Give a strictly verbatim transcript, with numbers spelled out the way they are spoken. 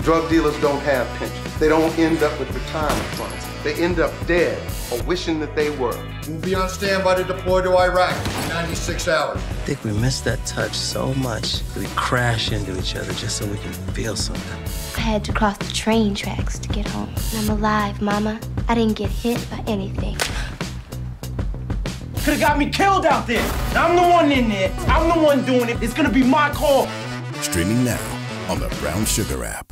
Drug dealers don't have pensions. They don't end up with retirement funds. They end up dead or wishing that they were. We'll be on standby to deploy to Iraq in ninety-six hours. I think we missed that touch so much that we crash into each other just so we can feel something. I had to cross the train tracks to get home. And I'm alive, Mama. I didn't get hit by anything. Could have got me killed out there. I'm the one in there. I'm the one doing it. It's gonna be my call. Streaming now on the Brown Sugar app.